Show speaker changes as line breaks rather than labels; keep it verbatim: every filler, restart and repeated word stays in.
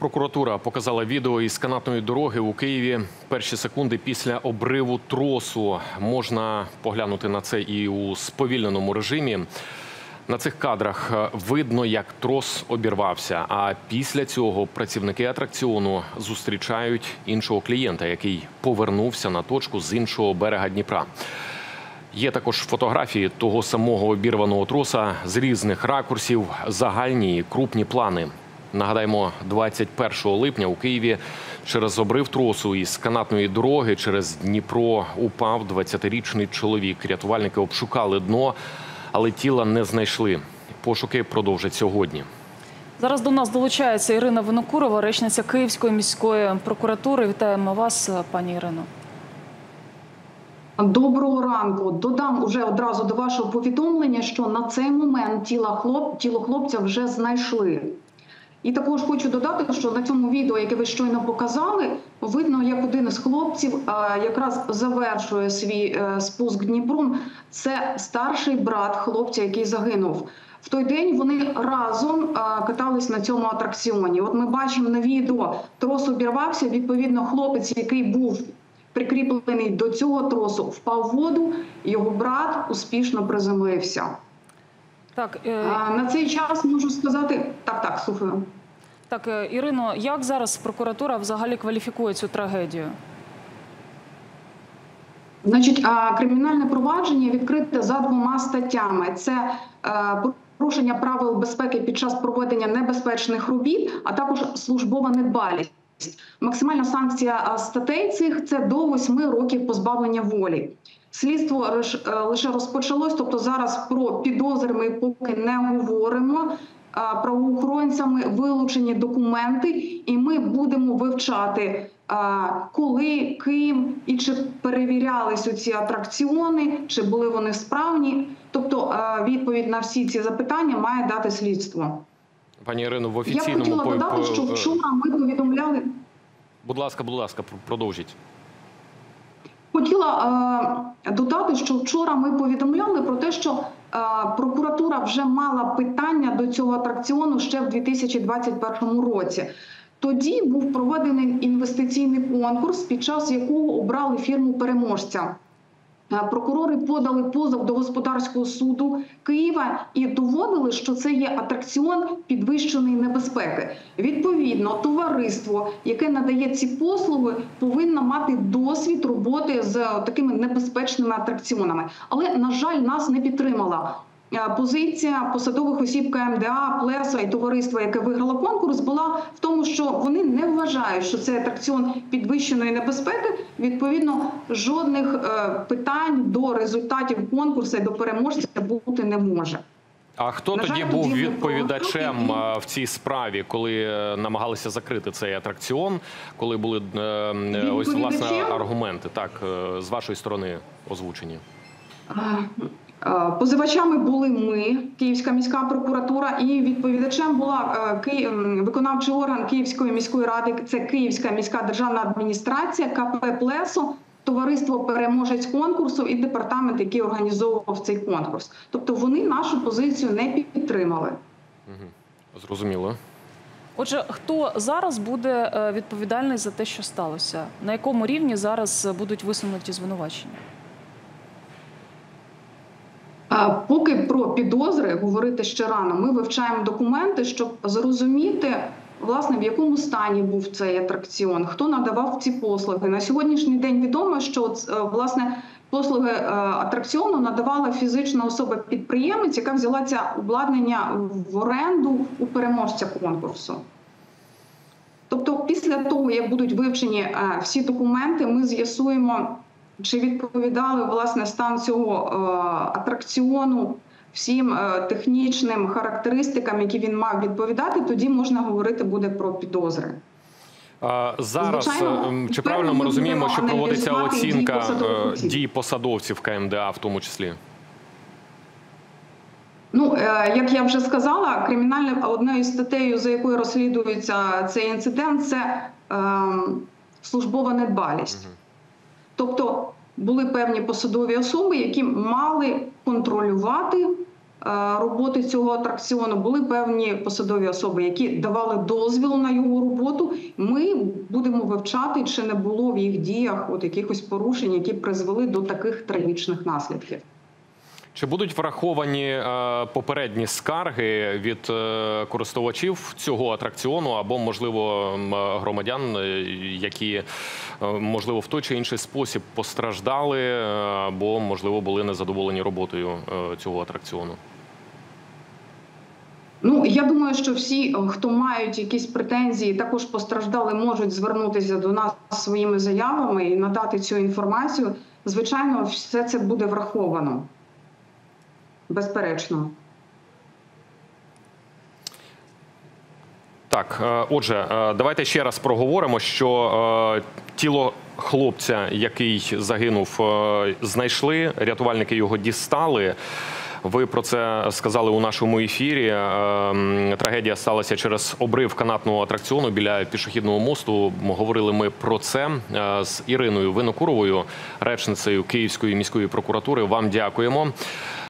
Прокуратура показала відео із канатної дороги у Києві. Перші секунди після обриву тросу. Можна поглянути на це і у сповільненому режимі. На цих кадрах видно, як трос обірвався. А після цього працівники атракціону зустрічають іншого клієнта, який повернувся на точку з іншого берега Дніпра. Є також фотографії того самого обірваного троса з різних ракурсів, загальні і крупні плани. Нагадаємо, двадцять першого липня у Києві через обрив тросу із канатної дороги через Дніпро упав двадцятирічний чоловік. Рятувальники обшукали дно, але тіла не знайшли. Пошуки продовжать сьогодні.
Зараз до нас долучається Ірина Винокурова, речниця Київської міської прокуратури. Вітаємо вас, пані Ірино.
Доброго ранку. Додам уже одразу до вашого повідомлення, що на цей момент тіло, хлоп... тіло хлопця вже знайшли. І також хочу додати, що на цьому відео, яке ви щойно показали, видно, як один із хлопців якраз завершує свій спуск Дніпром. Це старший брат хлопця, який загинув. В той день вони разом катались на цьому атракціоні. От ми бачимо на відео, трос обірвався, відповідно, хлопець, який був прикріплений до цього тросу, впав в воду, його брат успішно приземлився. Так, е... На цей час можу сказати... Так, так, слухаю.
Так, Ірино, як зараз прокуратура взагалі кваліфікує цю трагедію?
Значить, кримінальне провадження відкрите за двома статтями. Це порушення правил безпеки під час проведення небезпечних робіт, а також службова недбалість. Максимальна санкція статей цих – це до восьми років позбавлення волі. Слідство лише розпочалось, тобто зараз про підозри ми поки не говоримо. Правоохоронцями вилучені документи, і ми будемо вивчати, коли, ким і чи перевірялись ці атракціони, чи були вони справні. Тобто відповідь на всі ці запитання має дати слідство.
Пані Ірино, в офіційному...
Я хотіла додати, що вчора ми повідомляли...
Будь ласка, будь ласка, продовжіть.
Хотіла е, додати, що вчора ми повідомляли про те, що е, прокуратура вже мала питання до цього атракціону ще в дві тисячі двадцять першому році. Тоді був проведений інвестиційний конкурс, під час якого обрали фірму-переможця. Прокурори подали позов до Господарського суду Києва і доводили, що це є атракціон підвищеної небезпеки. Відповідно, товариство, яке надає ці послуги, повинно мати досвід роботи з такими небезпечними атракціонами. Але, на жаль, нас не підтримала. Позиція посадових осіб ка ем де а, Плеса і товариства, яке виграло конкурс, була в тому, що вони не вважають, що це атракціон підвищеної небезпеки. Відповідно, жодних питань до результатів конкурсу і до переможця бути не може.
А хто тоді жаль, був відповідачем в цій справі, коли намагалися закрити цей атракціон, коли були ось, власне, аргументи, так, з вашої сторони озвучені?
Позивачами були ми, Київська міська прокуратура, і відповідачем була виконавчий орган Київської міської ради, це Київська міська державна адміністрація, ка пе «Плесо», товариство «Переможець конкурсу» і департамент, який організовував цей конкурс. Тобто вони нашу позицію не підтримали.
Зрозуміло.
Отже, хто зараз буде відповідальний за те, що сталося? На якому рівні зараз будуть висунуті звинувачення?
Поки про підозри говорити ще рано, ми вивчаємо документи, щоб зрозуміти, власне, в якому стані був цей атракціон, хто надавав ці послуги. На сьогоднішній день відомо, що, власне, послуги атракціону надавала фізична особа-підприємець, яка взяла це обладнання в оренду у переможця конкурсу. Тобто, після того, як будуть вивчені всі документи, ми з'ясуємо, чи відповідали, власне, стан цього е, атракціону всім е, технічним характеристикам, які він мав відповідати, тоді можна говорити буде про підозри.
А, зараз, Звичайно, чи правильно ми розуміємо, що проводиться оцінка дій, дій посадовців ка ем де а в тому числі?
Ну, е, як я вже сказала, кримінальною одною статтею, за якою розслідується цей інцидент, це е, службова недбалість. Угу. Тобто були певні посадові особи, які мали контролювати роботи цього атракціону. Були певні посадові особи, які давали дозвіл на його роботу. Ми будемо вивчати, чи не було в їх діях от якихось порушень, які призвели до таких трагічних наслідків.
Чи будуть враховані е, попередні скарги від е, користувачів цього атракціону або, можливо, громадян, е, які, е, можливо, в той чи інший спосіб постраждали е, або, можливо, були незадоволені роботою е, цього атракціону?
Ну, я думаю, що всі, хто мають якісь претензії, також постраждали, можуть звернутися до нас своїми заявами і надати цю інформацію. Звичайно, все це буде враховано. Безперечно.
Так, отже, давайте ще раз проговоримо, що тіло хлопця, який загинув, знайшли, рятувальники його дістали. Ви про це сказали у нашому ефірі. Трагедія сталася через обрив канатного атракціону біля пішохідного мосту. Говорили ми про це з Іриною Винокуровою, речницею Київської міської прокуратури. Вам дякуємо.